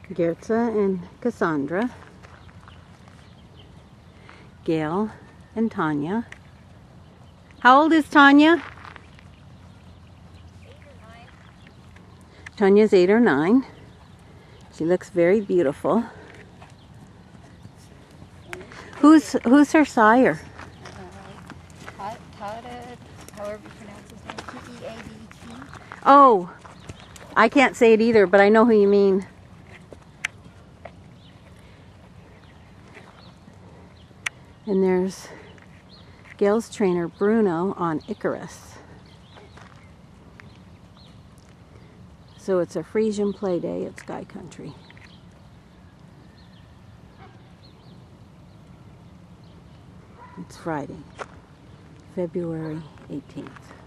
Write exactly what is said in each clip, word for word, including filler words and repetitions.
Gertza and Cassandra, Gail and Tanya. How old is Tanya? Eight or nine. Tanya's eight or nine. She looks very beautiful. Who's who's her sire? Uh, Tada, however you pronounce his name, T E A D T. Oh, I can't say it either, but I know who you mean. And there's Gail's trainer, Bruno, on Icarus. So it's a Frisian play day at Sky Country. It's Friday, February eighteenth.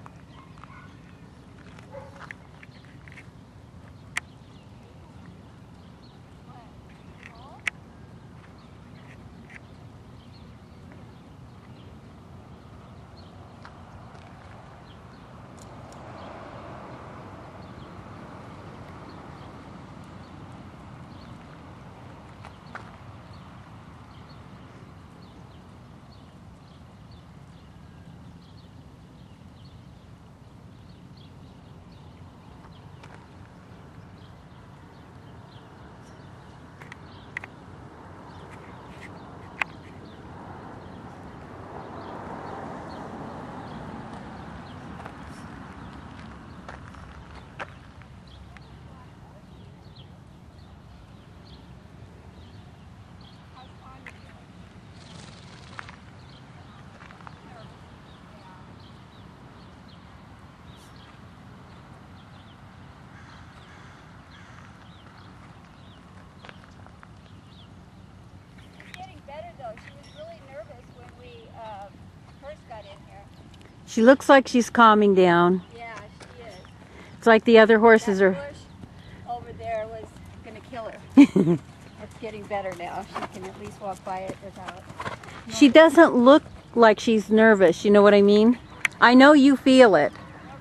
She was really nervous when we uh, first got in here. She looks like she's calming down. Yeah, she is. It's like the other horses that are... bush over there was going to kill her. It's getting better now. She can at least walk by it without... She doesn't look like she's nervous, you know what I mean? I know you feel it.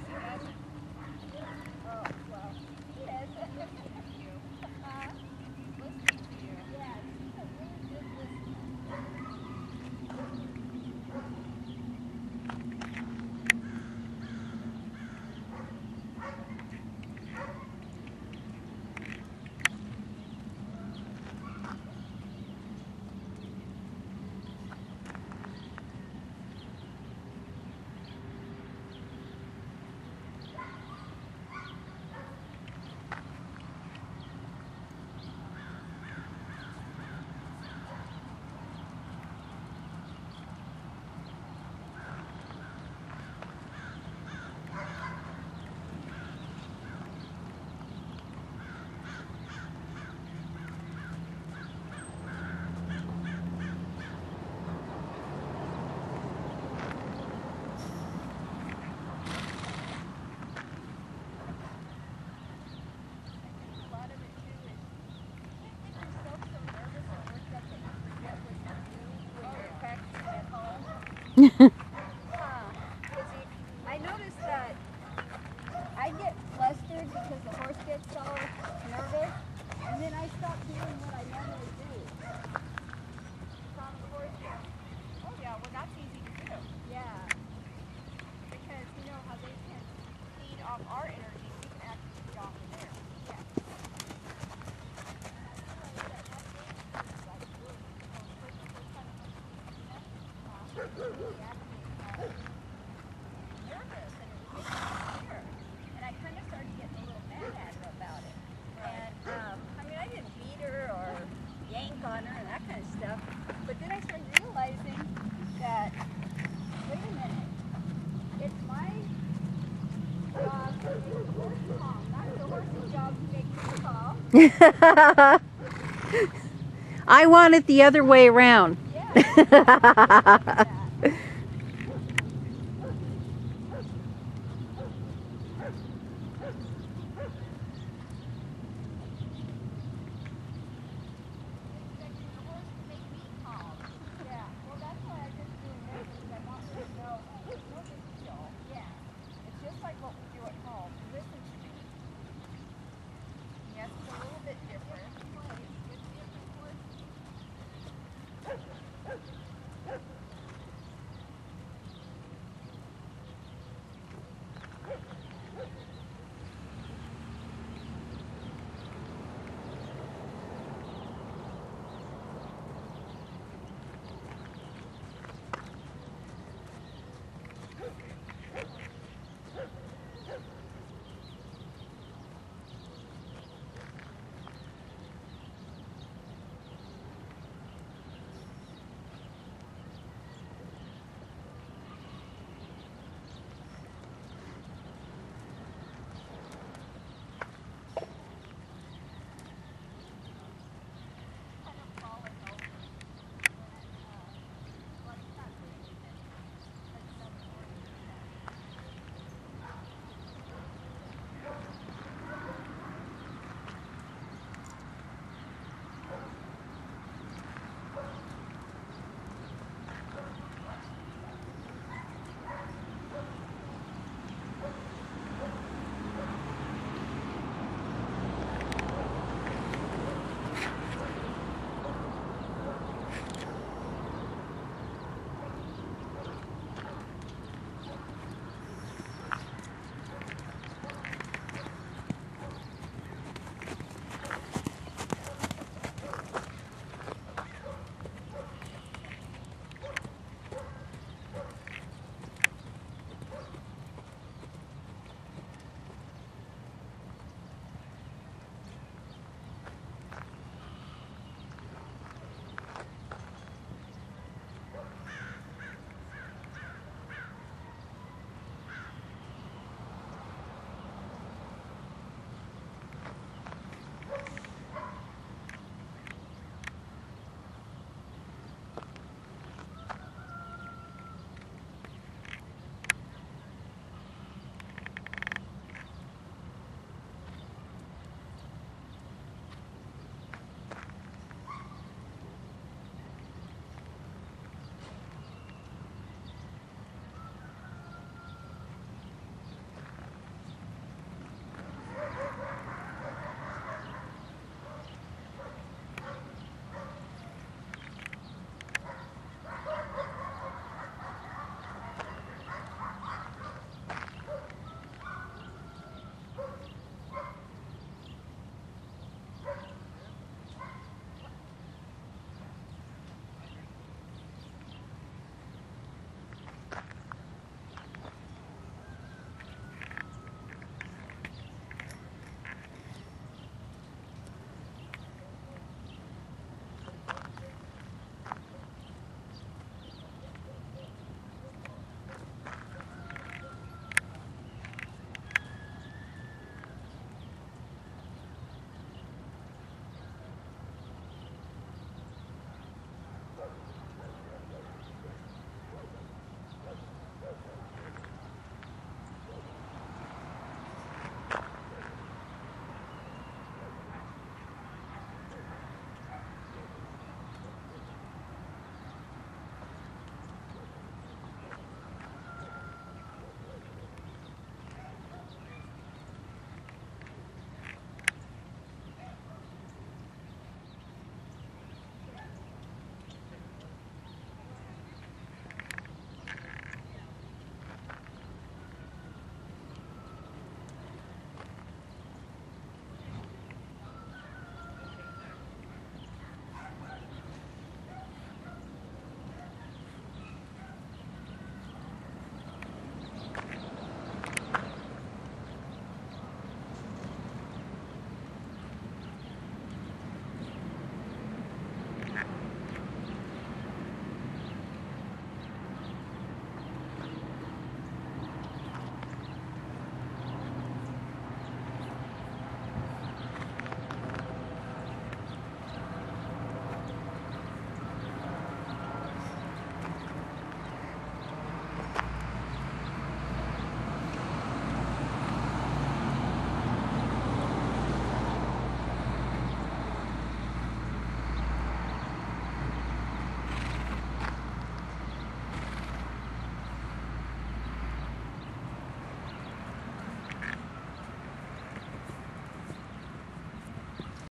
I noticed that I get flustered because the horse gets so nervous, and then I stop doing what I normally do. Calm the horse down. Oh yeah, well that's easy to do. Yeah. Because you know how they can feed off our energy, we can actually feed off of theirs. Yeah. And I kind of started getting a little mad at her about it. And um, I mean, I didn't beat her or yank on her and that kind of stuff. But then I started realizing that, wait a minute, it's my job to make the horse calm, not the horse's job to make me calm. I want it the other way around. Yeah. Yeah.